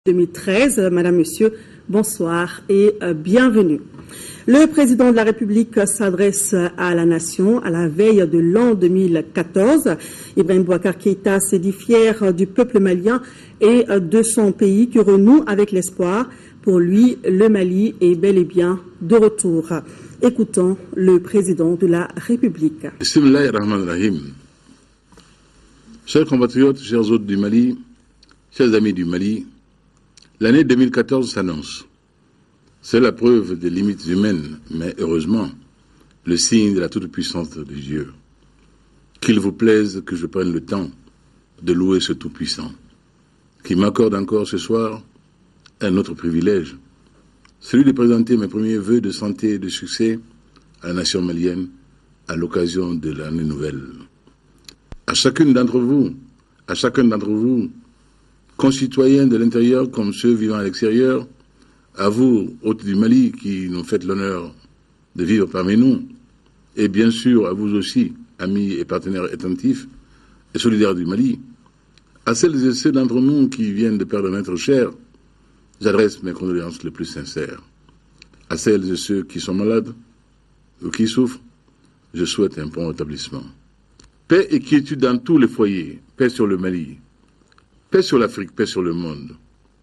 2013. Madame, Monsieur, bonsoir et bienvenue. Le président de la République s'adresse à la nation à la veille de l'an 2014. Ibrahim Boubacar Keïta s'est dit fier du peuple malien et de son pays qui renoue avec l'espoir. Pour lui, le Mali est bel et bien de retour. Écoutons le président de la République. Bismillahirrahmanirrahim. Chers compatriotes, chers hôtes du Mali, chers amis du Mali, l'année 2014 s'annonce. C'est la preuve des limites humaines, mais heureusement, le signe de la toute-puissance de Dieu. Qu'il vous plaise que je prenne le temps de louer ce Tout-Puissant, qui m'accorde encore ce soir un autre privilège, celui de présenter mes premiers vœux de santé et de succès à la nation malienne à l'occasion de l'année nouvelle. À chacun d'entre vous, concitoyens de l'intérieur comme ceux vivant à l'extérieur, à vous, hôtes du Mali, qui nous faites l'honneur de vivre parmi nous, et bien sûr à vous aussi, amis et partenaires attentifs et solidaires du Mali, à celles et ceux d'entre nous qui viennent de perdre un être cher, j'adresse mes condoléances les plus sincères. À celles et ceux qui sont malades ou qui souffrent, je souhaite un bon rétablissement. Paix et quiétude dans tous les foyers, paix sur le Mali, paix sur l'Afrique, paix sur le monde.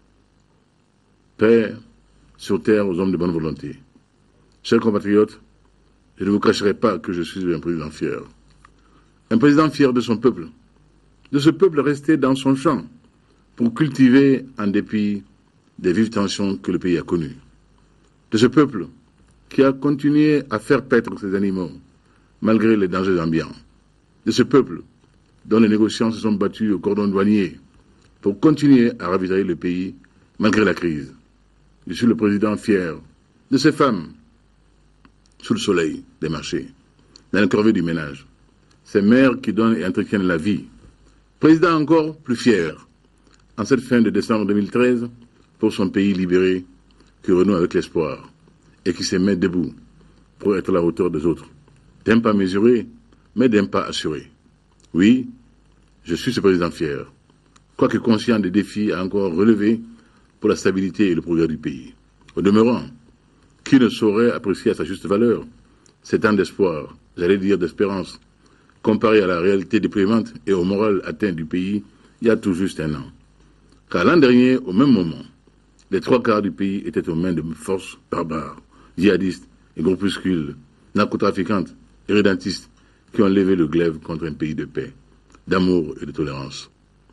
Paix sur terre aux hommes de bonne volonté. Chers compatriotes, je ne vous cacherai pas que je suis un président fier. Un président fier de son peuple. De ce peuple resté dans son champ pour cultiver en dépit des vives tensions que le pays a connues. De ce peuple qui a continué à faire paître ses animaux malgré les dangers ambiants. De ce peuple dont les négociants se sont battus au cordon douanier pour continuer à ravitailler le pays malgré la crise. Je suis le président fier de ces femmes sous le soleil des marchés, dans le corvée du ménage, ces mères qui donnent et entretiennent la vie. Président encore plus fier en cette fin de décembre 2013 pour son pays libéré qui renoue avec l'espoir et qui se met debout pour être à la hauteur des autres. D'un pas mesuré, mais d'un pas assuré. Oui, je suis ce président fier, quoique conscient des défis à encore relever pour la stabilité et le progrès du pays. Au demeurant, qui ne saurait apprécier à sa juste valeur ces temps d'espoir, j'allais dire d'espérance, comparé à la réalité déprimante et au moral atteint du pays il y a tout juste un an. Car l'an dernier, au même moment, les 3/4 du pays étaient aux mains de forces barbares, djihadistes et groupuscules, narcotrafiquantes et rédentistes qui ont levé le glaive contre un pays de paix, d'amour et de tolérance.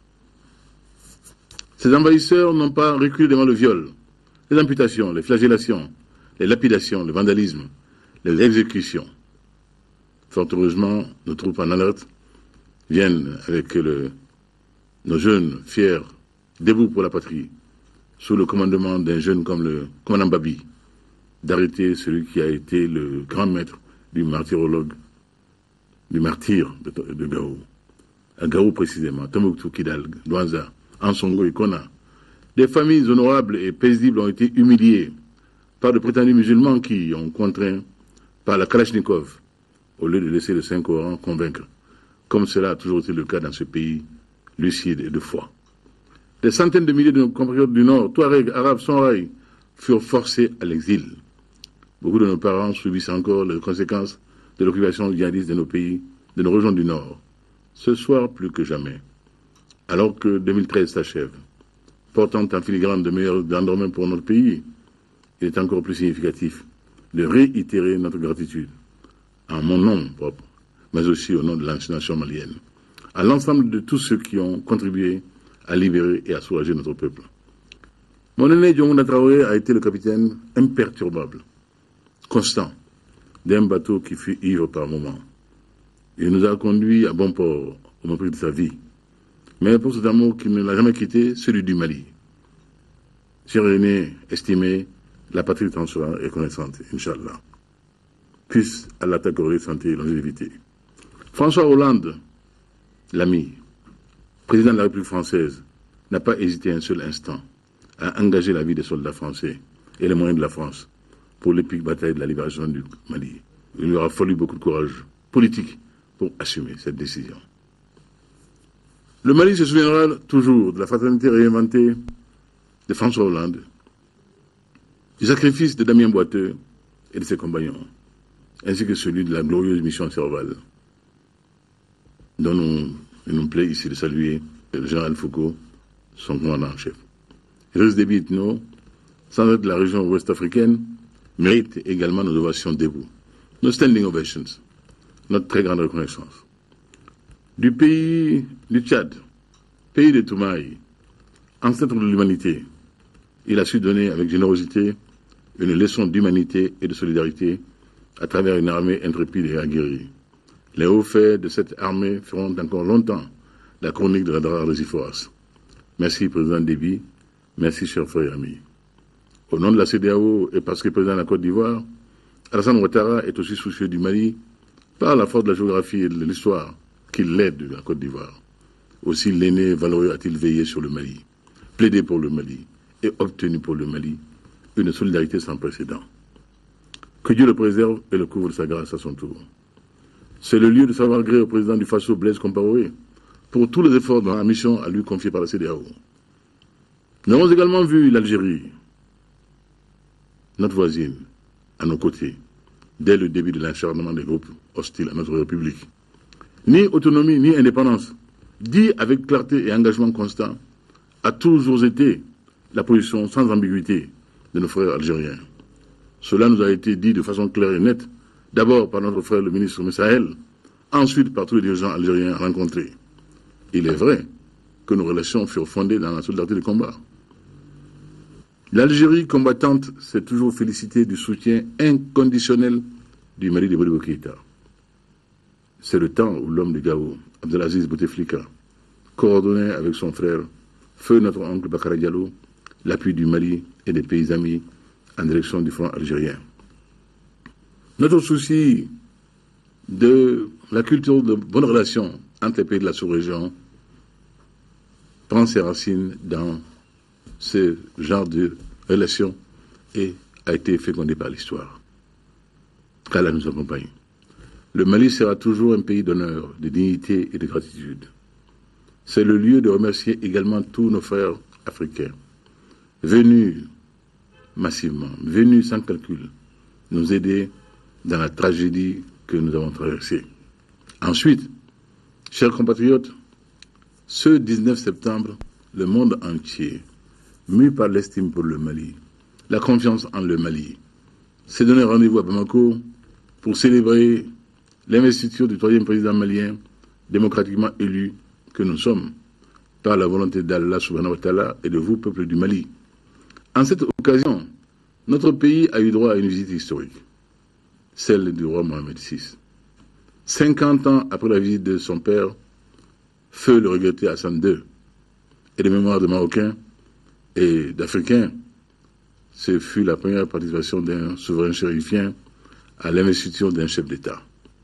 Ces envahisseurs n'ont pas reculé devant le viol, les amputations, les flagellations, les lapidations, le vandalisme, les exécutions. Fort heureusement, nos troupes en alerte viennent avec nos jeunes fiers, debout pour la patrie, sous le commandement d'un jeune comme le commandant Babi, d'arrêter celui qui a été le grand maître du martyrologue, du martyr de Gao. À Gao précisément, Tombouctou, Kidal, Douanza, Ansongo et Kona. Des familles honorables et paisibles ont été humiliées par de prétendus musulmans qui ont contraint par la Kalachnikov, au lieu de laisser le Saint-Coran convaincre, comme cela a toujours été le cas dans ce pays lucide et de foi. Des centaines de milliers de nos compatriotes du Nord, Touaregs, Arabes, Songhai, furent forcés à l'exil. Beaucoup de nos parents subissent encore les conséquences de l'occupation djihadiste de nos pays, de nos régions du Nord. Ce soir, plus que jamais, alors que 2013 s'achève, portant en filigrane de meilleurs lendemains pour notre pays, il est encore plus significatif de réitérer notre gratitude, en mon nom propre, mais aussi au nom de la nation malienne, à l'ensemble de tous ceux qui ont contribué à libérer et à soulager notre peuple. Mon aîné Diongouna Traoré a été le capitaine imperturbable, constant, d'un bateau qui fut ivre par moments. Il nous a conduits à bon port au mépris de sa vie. Mais pour cet amour qui ne l'a jamais quitté, celui du Mali. Cher aîné, estimé, la patrie t'en sera reconnaissante, Inch'Allah. Puisse Allah t'accorder santé et longévité. François Hollande, l'ami, président de la République française, n'a pas hésité un seul instant à engager la vie des soldats français et les moyens de la France pour l'épique bataille de la libération du Mali. Il lui aura fallu beaucoup de courage politique pour assumer cette décision. Le Mali se souviendra toujours de la fraternité réinventée de François Hollande, du sacrifice de Damien Boiteux et de ses compagnons, ainsi que celui de la glorieuse mission Serval, dont il nous plaît ici de saluer le général Foucault, son commandant en chef. Idriss Déby Itno, sans être de la région ouest-africaine, mérite également nos ovations debout, nos standing ovations, notre très grande reconnaissance. Du pays du Tchad, pays de Toumaï, ancêtre de l'humanité, il a su donner avec générosité une leçon d'humanité et de solidarité à travers une armée intrépide et aguerrie. Les hauts faits de cette armée feront encore longtemps la chronique de la Dara des Iforas. Merci, Président Déby. Merci, chers frères et amis. Au nom de la CEDEAO et parce que président de la Côte d'Ivoire, Alassane Ouattara est aussi soucieux du Mali par la force de la géographie et de l'histoire qui l'aide de la Côte d'Ivoire. Aussi l'aîné valeureux a-t-il veillé sur le Mali, plaidé pour le Mali et obtenu pour le Mali une solidarité sans précédent. Que Dieu le préserve et le couvre de sa grâce à son tour. C'est le lieu de savoir gré au président du Faso, Blaise Compaoré, pour tous les efforts dans la mission à lui confiée par la CEDEAO. Nous avons également vu l'Algérie, notre voisine, à nos côtés, dès le début de l'acharnement des groupes hostiles à notre République. Ni autonomie, ni indépendance, dit avec clarté et engagement constant, a toujours été la position sans ambiguïté de nos frères algériens. Cela nous a été dit de façon claire et nette, d'abord par notre frère le ministre Messaël, ensuite par tous les dirigeants algériens rencontrés. Il est vrai que nos relations furent fondées dans la solidarité de combat. L'Algérie combattante s'est toujours félicitée du soutien inconditionnel du Mali de Modibo Keïta. C'est le temps où l'homme de Gao, Abdelaziz Bouteflika, coordonnait avec son frère, feu notre oncle Bakara Diallo, l'appui du Mali et des pays amis en direction du front algérien. Notre souci de la culture de bonnes relations entre les pays de la sous-région prend ses racines dans ce genre de relations et a été fécondé par l'histoire. qu'Allah nous accompagne. Le Mali sera toujours un pays d'honneur, de dignité et de gratitude. C'est le lieu de remercier également tous nos frères africains, venus massivement, venus sans calcul, nous aider dans la tragédie que nous avons traversée. Ensuite, chers compatriotes, ce 19 septembre, le monde entier, mu par l'estime pour le Mali, la confiance en le Mali, s'est donné rendez-vous à Bamako pour célébrer l'investiture du troisième président malien démocratiquement élu que nous sommes par la volonté d'Allah subhanahu wa ta'ala et de vous, peuple du Mali. En cette occasion, notre pays a eu droit à une visite historique, celle du roi Mohamed VI. 50 ans après la visite de son père, feu le regretté Hassan II, et les mémoires de Marocains et d'Africains, ce fut la première participation d'un souverain chérifien à l'investiture d'un chef d'État.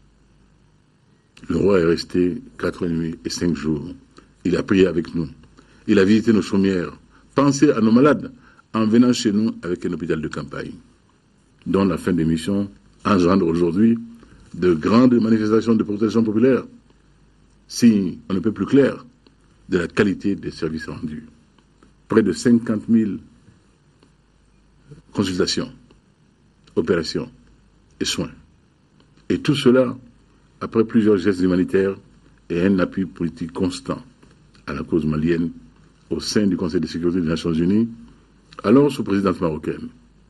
Le roi est resté 4 nuits et 5 jours. Il a prié avec nous. Il a visité nos chaumières, pensé à nos malades en venant chez nous avec un hôpital de campagne, dont la fin des missions engendre aujourd'hui de grandes manifestations de protection populaire, si on ne peut plus clair, de la qualité des services rendus. Près de 50 000 consultations, opérations et soins. Et tout cela après plusieurs gestes humanitaires et un appui politique constant à la cause malienne au sein du Conseil de sécurité des Nations Unies, alors sous présidence marocaine.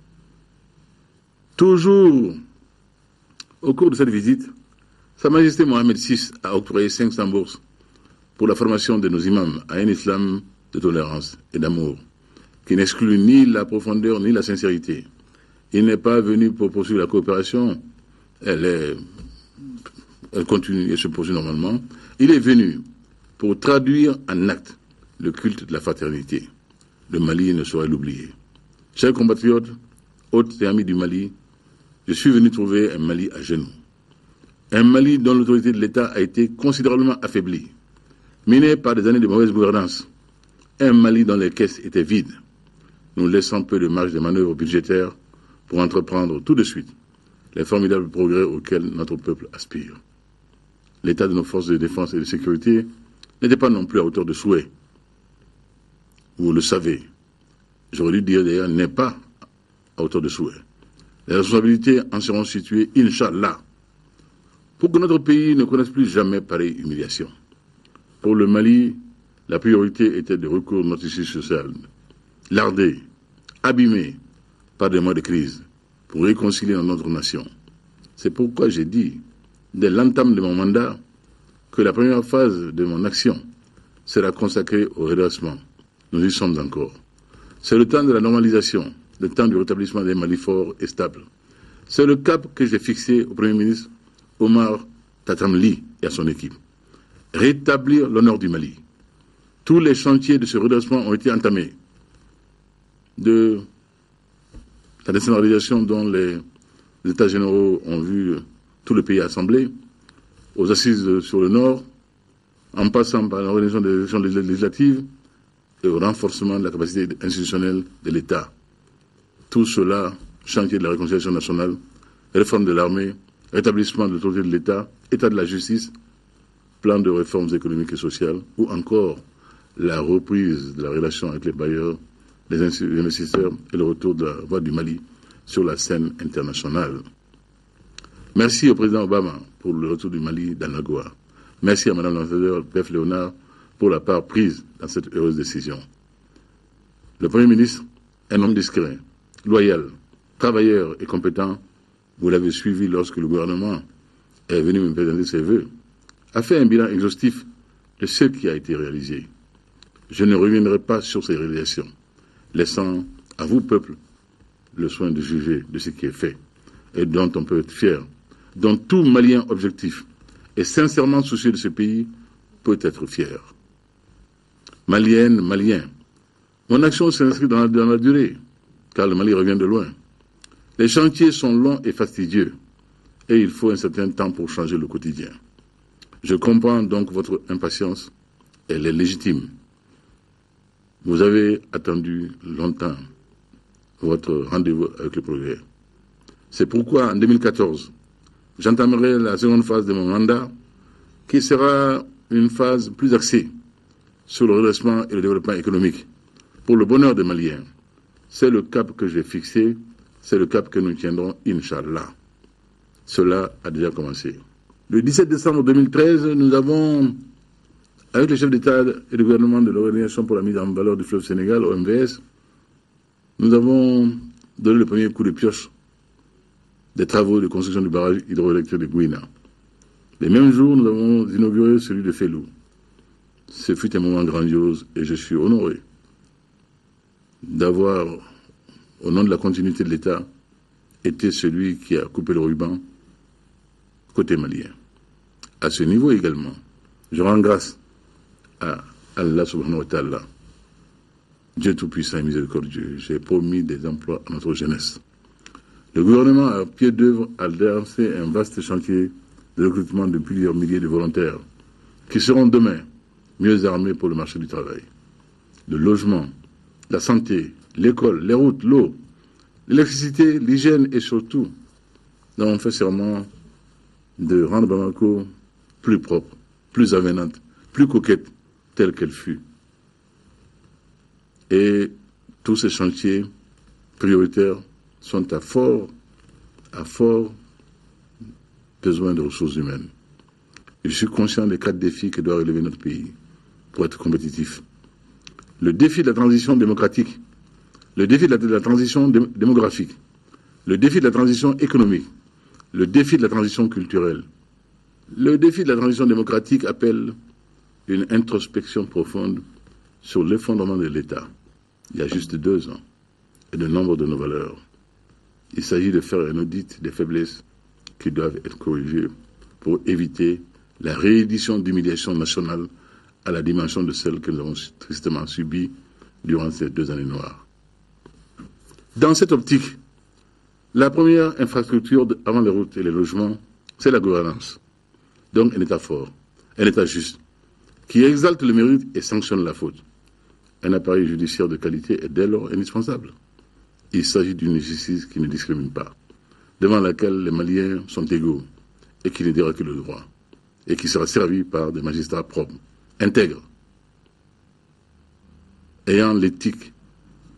Toujours au cours de cette visite, Sa Majesté Mohamed VI a octroyé 500 bourses pour la formation de nos imams à un islam de tolérance et d'amour, qui n'exclut ni la profondeur ni la sincérité. Il n'est pas venu pour poursuivre la coopération, elle continue et se poursuit normalement. Il est venu pour traduire en acte le culte de la fraternité. Le Mali ne saurait l'oublier. Chers compatriotes, hôtes et amis du Mali, je suis venu trouver un Mali à genoux. Un Mali dont l'autorité de l'État a été considérablement affaiblie, miné par des années de mauvaise gouvernance. Un Mali dont les caisses étaient vides, nous laissant peu de marge de manœuvre budgétaire pour entreprendre tout de suite les formidables progrès auxquels notre peuple aspire. L'état de nos forces de défense et de sécurité n'était pas non plus à hauteur de souhait. Vous le savez, j'aurais dû dire d'ailleurs, n'est pas à hauteur de souhait. Les responsabilités en seront situées, Inch'Allah, pour que notre pays ne connaisse plus jamais pareille humiliation. Pour le Mali, la priorité était de recours à notre tissu social, lardé, abîmé par des mois de crise, pour réconcilier notre nation. C'est pourquoi j'ai dit, dès l'entame de mon mandat, que la première phase de mon action sera consacrée au redressement. Nous y sommes encore. C'est le temps de la normalisation, le temps du rétablissement des Mali forts et stables. C'est le cap que j'ai fixé au Premier ministre Omar Tatamli et à son équipe. Rétablir l'honneur du Mali. Tous les chantiers de ce redressement ont été entamés. De la décentralisation dont les États généraux ont vu tout le pays assemblé, aux assises sur le Nord, en passant par l'organisation des élections législatives et au renforcement de la capacité institutionnelle de l'État. Tout cela, chantier de la réconciliation nationale, réforme de l'armée, rétablissement de l'autorité de l'État, État de la justice, plan de réformes économiques et sociales, ou encore la reprise de la relation avec les bailleurs, les investisseurs et le retour de la voix du Mali sur la scène internationale. Merci au président Obama pour le retour du Mali dans l'AGOA. Merci à Mme l'ambassadeur Beth Léonard pour la part prise dans cette heureuse décision. Le Premier ministre, un homme discret, loyal, travailleur et compétent, vous l'avez suivi lorsque le gouvernement est venu me présenter ses vœux, a fait un bilan exhaustif de ce qui a été réalisé. Je ne reviendrai pas sur ces réalisations, laissant à vous, peuple, le soin de juger de ce qui est fait et dont on peut être fier, dont tout Malien objectif et sincèrement soucieux de ce pays peut être fier. Malienne, Malien, mon action s'inscrit dans la durée, car le Mali revient de loin. Les chantiers sont longs et fastidieux, et il faut un certain temps pour changer le quotidien. Je comprends donc votre impatience, elle est légitime. Vous avez attendu longtemps votre rendez-vous avec le progrès. C'est pourquoi, en 2014, j'entamerai la seconde phase de mon mandat, qui sera une phase plus axée sur le redressement et le développement économique, pour le bonheur des Maliens. C'est le cap que j'ai fixé, c'est le cap que nous tiendrons, Inch'Allah. Cela a déjà commencé. Le 17 décembre 2013, nous avons, avec le chef d'État et de gouvernement de l'Organisation pour la mise en valeur du fleuve Sénégal, OMVS, nous avons donné le premier coup de pioche des travaux de construction du barrage hydroélectrique de Gouina. Les mêmes jours, nous avons inauguré celui de Fellou. Ce fut un moment grandiose et je suis honoré d'avoir, au nom de la continuité de l'État, été celui qui a coupé le ruban côté malien. À ce niveau également, je rends grâce à Allah subhanahu wa ta'ala, Dieu tout-puissant et miséricordieux. J'ai promis des emplois à notre jeunesse. Le gouvernement, à pied d'œuvre, a lancé un vaste chantier de recrutement de plusieurs milliers de volontaires qui seront demain mieux armés pour le marché du travail. Le logement, la santé, l'école, les routes, l'eau, l'électricité, l'hygiène et surtout, nous avons fait serment de rendre Bamako plus propre, plus avenante, plus coquette, telle qu'elle fut. Et tous ces chantiers prioritaires sont à fort besoin de ressources humaines. Je suis conscient des 4 défis que doit relever notre pays pour être compétitif. Le défi de la transition démocratique, le défi de la transition démographique, le défi de la transition économique, le défi de la transition culturelle. Le défi de la transition démocratique appelle une introspection profonde sur l'effondrement de l'État, il y a juste 2 ans, et de nombre de nos valeurs. Il s'agit de faire un audit des faiblesses qui doivent être corrigées pour éviter la réédition d'humiliation nationale à la dimension de celle que nous avons tristement subie durant ces 2 années noires. Dans cette optique, la première infrastructure avant les routes et les logements, c'est la gouvernance. Donc un État fort, un État juste, qui exalte le mérite et sanctionne la faute. Un appareil judiciaire de qualité est dès lors indispensable. Il s'agit d'une justice qui ne discrimine pas, devant laquelle les Maliens sont égaux et qui ne dira que le droit, et qui sera servie par des magistrats propres, intègres, ayant l'éthique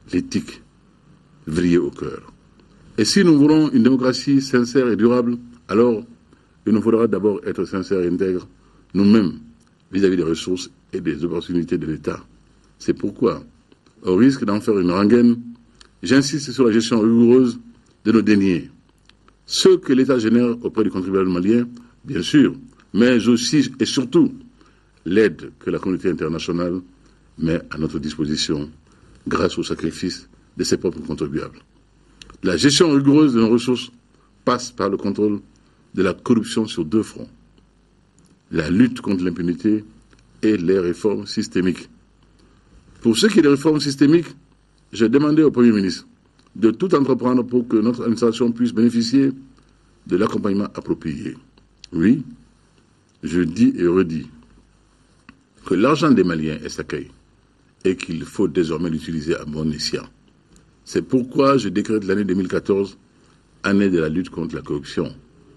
l'éthique vriller au cœur. Et si nous voulons une démocratie sincère et durable, alors il nous faudra d'abord être sincères et intègres nous-mêmes vis-à-vis des ressources et des opportunités de l'État. C'est pourquoi, au risque d'en faire une rengaine, j'insiste sur la gestion rigoureuse de nos deniers. Ce que l'État génère auprès du contribuable malien, bien sûr, mais aussi et surtout l'aide que la communauté internationale met à notre disposition grâce au sacrifice de ses propres contribuables. La gestion rigoureuse de nos ressources passe par le contrôle de la corruption sur deux fronts. La lutte contre l'impunité et les réformes systémiques. Pour ce qui est des réformes systémiques, j'ai demandé au Premier ministre de tout entreprendre pour que notre administration puisse bénéficier de l'accompagnement approprié. Oui, je dis et redis que l'argent des Maliens est sacré et qu'il faut désormais l'utiliser à bon escient. C'est pourquoi je décrète l'année 2014 année de la lutte contre la corruption.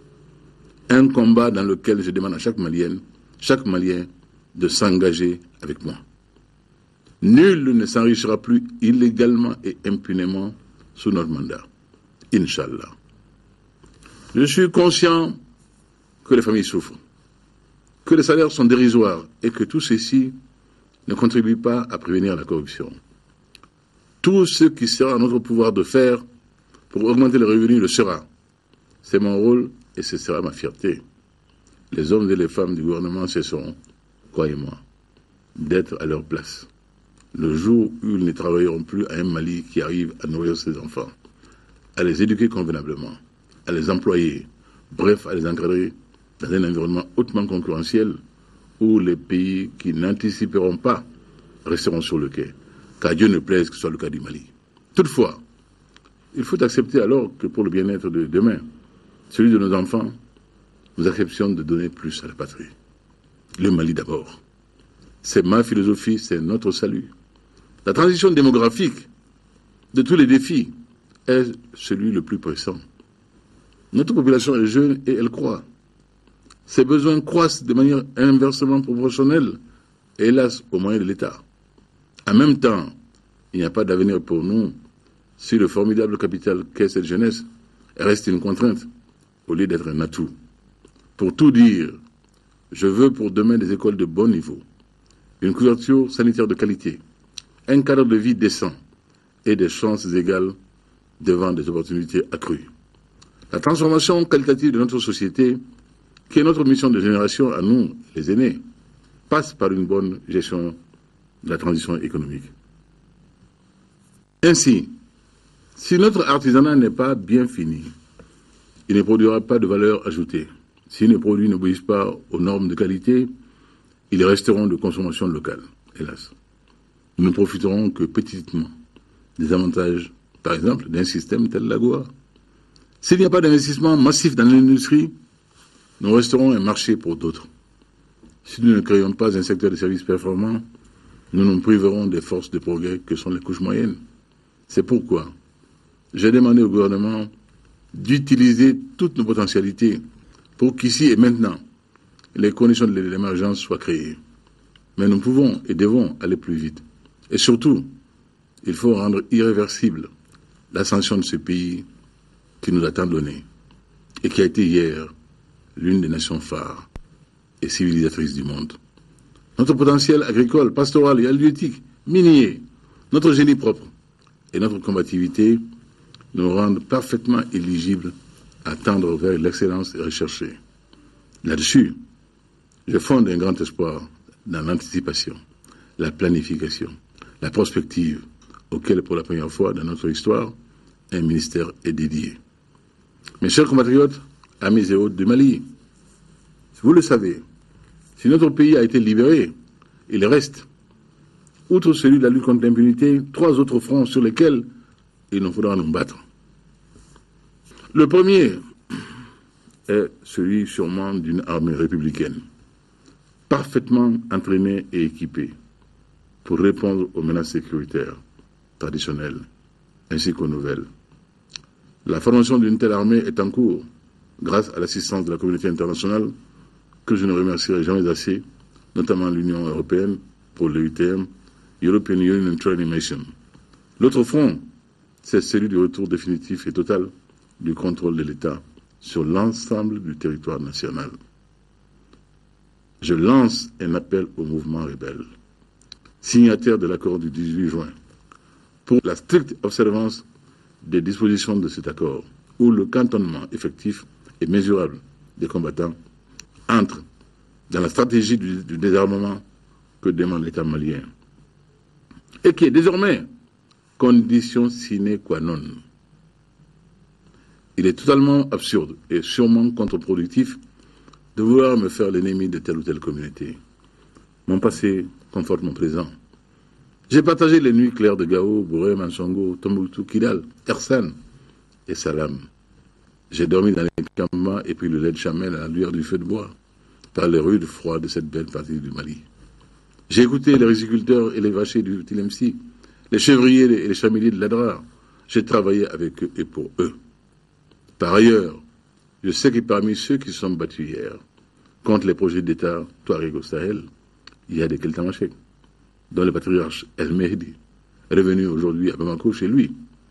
Un combat dans lequel je demande à chaque Malien de s'engager avec moi. Nul ne s'enrichira plus illégalement et impunément sous notre mandat. Inch'Allah. Je suis conscient que les familles souffrent, que les salaires sont dérisoires et que tout ceci ne contribue pas à prévenir la corruption. Tout ce qui sera à notre pouvoir de faire pour augmenter les revenus le sera. C'est mon rôle et ce sera ma fierté. Les hommes et les femmes du gouvernement cesseront, croyez-moi, d'être à leur place. Le jour où ils ne travailleront plus à un Mali qui arrive à nourrir ses enfants, à les éduquer convenablement, à les employer, bref, à les encadrer dans un environnement hautement concurrentiel où les pays qui n'anticiperont pas resteront sur le quai, car Dieu ne plaise que ce soit le cas du Mali. Toutefois, il faut accepter alors que pour le bien-être de demain, celui de nos enfants, nous acceptions de donner plus à la patrie. Le Mali d'abord. C'est ma philosophie, c'est notre salut. La transition démographique de tous les défis est celui le plus pressant. Notre population est jeune et elle croît. Ses besoins croissent de manière inversement proportionnelle, hélas, aux moyens de l'État. En même temps, il n'y a pas d'avenir pour nous si le formidable capital qu'est cette jeunesse reste une contrainte au lieu d'être un atout. Pour tout dire, je veux pour demain des écoles de bon niveau, une couverture sanitaire de qualité, un cadre de vie décent et des chances égales devant des opportunités accrues. La transformation qualitative de notre société, qui est notre mission de génération à nous, les aînés, passe par une bonne gestion de la transition économique. Ainsi, si notre artisanat n'est pas bien fini, il ne produira pas de valeur ajoutée. Si les produits n'obéissent pas aux normes de qualité, ils resteront de consommation locale, hélas. Nous ne profiterons que petitement des avantages, par exemple, d'un système tel l'AGOA. S'il n'y a pas d'investissement massif dans l'industrie, nous resterons un marché pour d'autres. Si nous ne créons pas un secteur de services performant, nous nous priverons des forces de progrès que sont les couches moyennes. C'est pourquoi j'ai demandé au gouvernement d'utiliser toutes nos potentialités pour qu'ici et maintenant, les conditions de l'émergence soient créées. Mais nous pouvons et devons aller plus vite. Et surtout, il faut rendre irréversible l'ascension de ce pays qui nous a tant donné et qui a été hier l'une des nations phares et civilisatrices du monde. Notre potentiel agricole, pastoral et halieutique, minier, notre génie propre et notre combativité nous rendent parfaitement éligibles à tendre vers l'excellence recherchée. Là-dessus, je fonde un grand espoir dans l'anticipation, la planification, la prospective, auquel pour la première fois dans notre histoire, un ministère est dédié. Mes chers compatriotes, amis et hôtes du Mali, vous le savez, si notre pays a été libéré, il reste, outre celui de la lutte contre l'impunité, 3 autres fronts sur lesquels il nous faudra nous battre. Le premier est celui sûrement d'une armée républicaine, parfaitement entraînée et équipée pour répondre aux menaces sécuritaires traditionnelles ainsi qu'aux nouvelles. La formation d'une telle armée est en cours grâce à l'assistance de la communauté internationale que je ne remercierai jamais assez, notamment l'Union européenne pour l'EUTM, European Union Training Mission. L'autre front, c'est celui du retour définitif et total du contrôle de l'État sur l'ensemble du territoire national. Je lance un appel au mouvement rebelle, signataire de l'accord du 18 juin, pour la stricte observance des dispositions de cet accord, où le cantonnement effectif et mesurable des combattants entre dans la stratégie du désarmement que demande l'État malien, et qui est désormais condition sine qua non. Il est totalement absurde et sûrement contre-productif de vouloir me faire l'ennemi de telle ou telle communauté. Mon passé conforte mon présent. J'ai partagé les nuits claires de Gao, Bouré, Mansongo, Tombouctou, Kidal, Ersan et Salam. J'ai dormi dans les campements et pris le lait de chamel à la lueur du feu de bois, par les rudes froides de cette belle partie du Mali. J'ai écouté les riziculteurs et les vachers du Tilemsi, les chevriers et les chameliers de l'Adrar. J'ai travaillé avec eux et pour eux. Par ailleurs, je sais que parmi ceux qui se sont battus hier contre les projets d'État Touareg au Sahel, il y a des Keltamachek, dont le patriarche El Mehdi est revenu aujourd'hui à Bamako chez lui,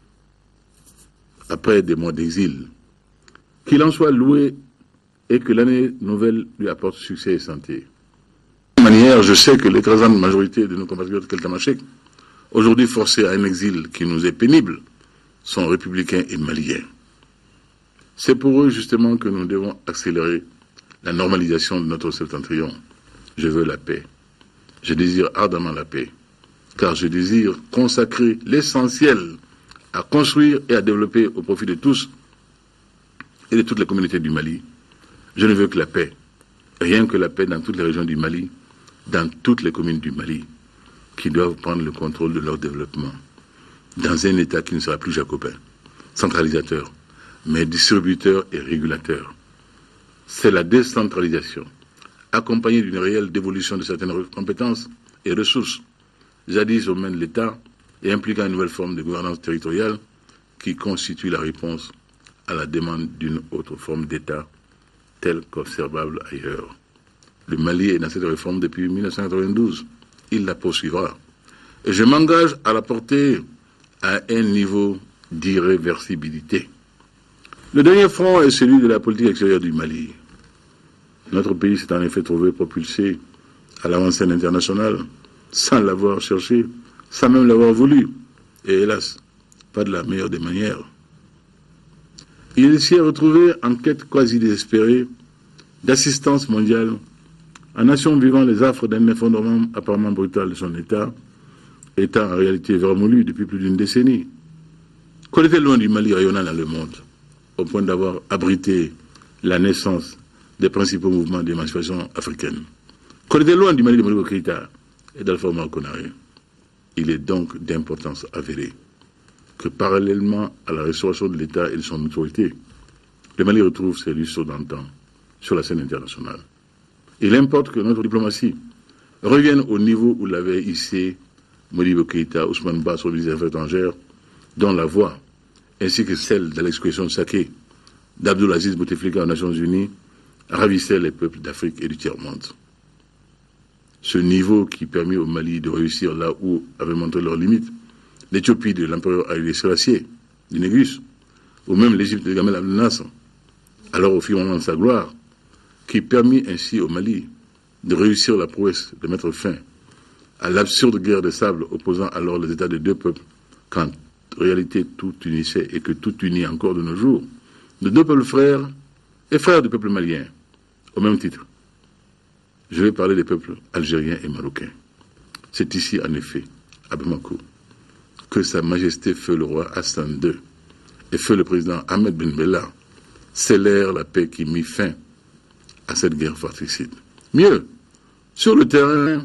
après des mois d'exil. Qu'il en soit loué et que l'année nouvelle lui apporte succès et santé. De toute manière, je sais que l'écrasante majorité de nos compatriotes Keltamachek, aujourd'hui forcés à un exil qui nous est pénible, sont républicains et maliens. C'est pour eux justement que nous devons accélérer la normalisation de notre septentrion. Je veux la paix. Je désire ardemment la paix, car je désire consacrer l'essentiel à construire et à développer au profit de tous et de toutes les communautés du Mali. Je ne veux que la paix, rien que la paix dans toutes les régions du Mali, dans toutes les communes du Mali, qui doivent prendre le contrôle de leur développement, dans un État qui ne sera plus jacobin, centralisateur, mais distributeur et régulateur. C'est la décentralisation, accompagnée d'une réelle dévolution de certaines compétences et ressources, jadis aux mains de l'État, et impliquant une nouvelle forme de gouvernance territoriale qui constitue la réponse à la demande d'une autre forme d'État, telle qu'observable ailleurs. Le Mali est dans cette réforme depuis 1992. Il la poursuivra. Et je m'engage à la porter à un niveau d'irréversibilité. Le dernier front est celui de la politique extérieure du Mali. Notre pays s'est en effet trouvé propulsé à l'avant-scène internationale, sans l'avoir cherché, sans même l'avoir voulu. Et hélas, pas de la meilleure des manières. Il s'y est retrouvé en quête quasi désespérée d'assistance mondiale, en nation vivant les affres d'un effondrement apparemment brutal de son État, État en réalité vermoulu depuis plus d'une décennie. Qu'on était loin du Mali rayonnant dans le monde, au point d'avoir abrité la naissance des principaux mouvements d'émancipation africaine. Qu'on était loin du Mali de Modibo Keïta et d'Alpha Oumar Konaré. Il est donc d'importance avérée que parallèlement à la restauration de l'État et de son autorité, le Mali retrouve ses lustres d'antan sur la scène internationale. Il importe que notre diplomatie revienne au niveau où l'avait hissé Modibo Keïta, Ousmane Ba, sur les affaires étrangères, dont la voix, ainsi que celle d'Alex Kwesson Saké, d'Abdulaziz Bouteflika aux Nations Unies, ravissait les peuples d'Afrique et du tiers-monde. Ce niveau qui permet au Mali de réussir là où avaient montré leurs limites l'Éthiopie de l'empereur Haïlé Sélassié, du Négus, ou même l'Égypte de Gamal Abdel Nasser, alors au firmament de sa gloire, qui permit ainsi au Mali de réussir la prouesse de mettre fin à l'absurde guerre de sable opposant alors les États de deux peuples, quand en réalité tout unissait et que tout unit encore de nos jours, de deux peuples frères et frères du peuple malien, au même titre. Je vais parler des peuples algériens et marocains. C'est ici, en effet, à Bamako, que Sa Majesté Feu le Roi Hassan II et Feu le Président Ahmed Ben Bella scellèrent la paix qui mit fin à cette guerre fratricide. Mieux, sur le terrain,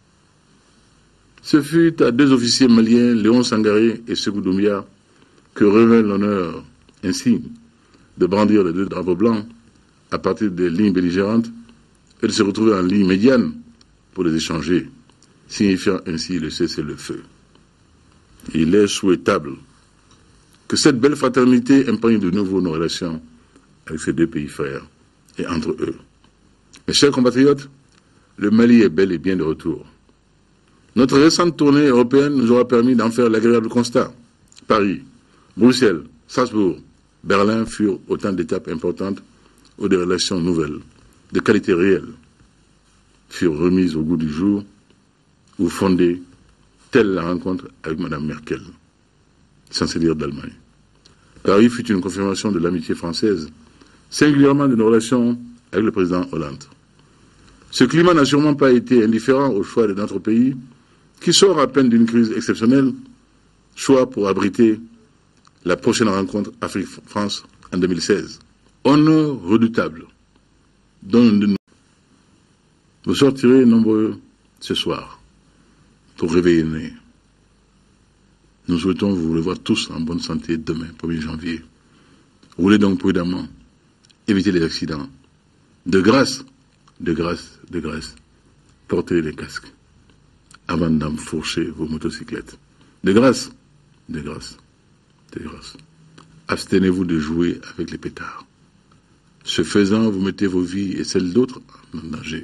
ce fut à deux officiers maliens, Léon Sangaré et Sékou Doumbia, que revint l'honneur insigne de brandir les deux drapeaux blancs à partir des lignes belligérantes et de se retrouver en ligne médiane pour les échanger, signifiant ainsi le cessez-le-feu. Il est souhaitable que cette belle fraternité imprègne de nouveau nos relations avec ces deux pays frères et entre eux. Mes chers compatriotes, le Mali est bel et bien de retour. Notre récente tournée européenne nous aura permis d'en faire l'agréable constat. Paris, Bruxelles, Strasbourg, Berlin furent autant d'étapes importantes où des relations nouvelles, de qualité réelle, furent remises au goût du jour ou fondées, telle la rencontre avec Mme Merkel, chancelière d'Allemagne. Paris fut une confirmation de l'amitié française, singulièrement de nos relations avec le président Hollande. Ce climat n'a sûrement pas été indifférent au choix de notre pays, qui sort à peine d'une crise exceptionnelle, soit pour abriter la prochaine rencontre Afrique-France en 2016. Honneur redoutable, dont vous sortirez nombreux ce soir pour réveiller. Nous souhaitons vous revoir tous en bonne santé demain, 1er janvier. Roulez donc prudemment, évitez les accidents. De grâce, portez les casques avant d'enfourcher vos motocyclettes. De grâce, abstenez-vous de jouer avec les pétards. Ce faisant, vous mettez vos vies et celles d'autres en danger.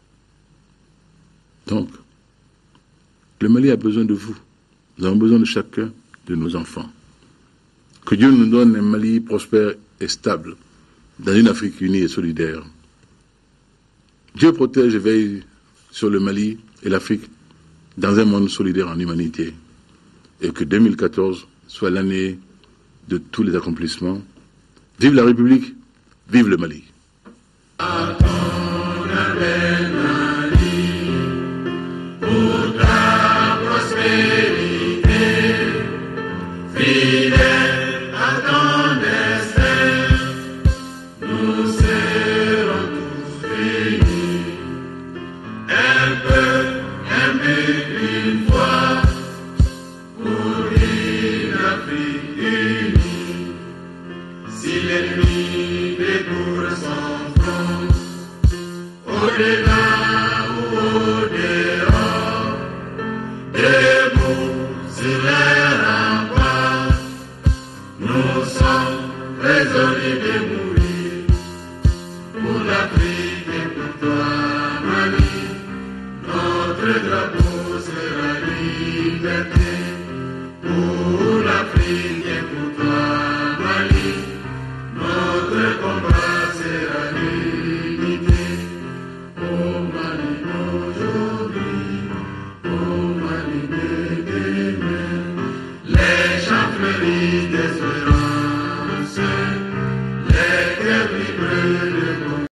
Donc, le Mali a besoin de vous. Nous avons besoin de chacun de nos enfants. Que Dieu nous donne un Mali prospère et stable, dans une Afrique unie et solidaire. Dieu protège et veille sur le Mali et l'Afrique dans un monde solidaire en humanité. Et que 2014 soit l'année de tous les accomplissements. Vive la République, vive le Mali. Pour l'Afrique et pour toi, Mali, notre drapeau.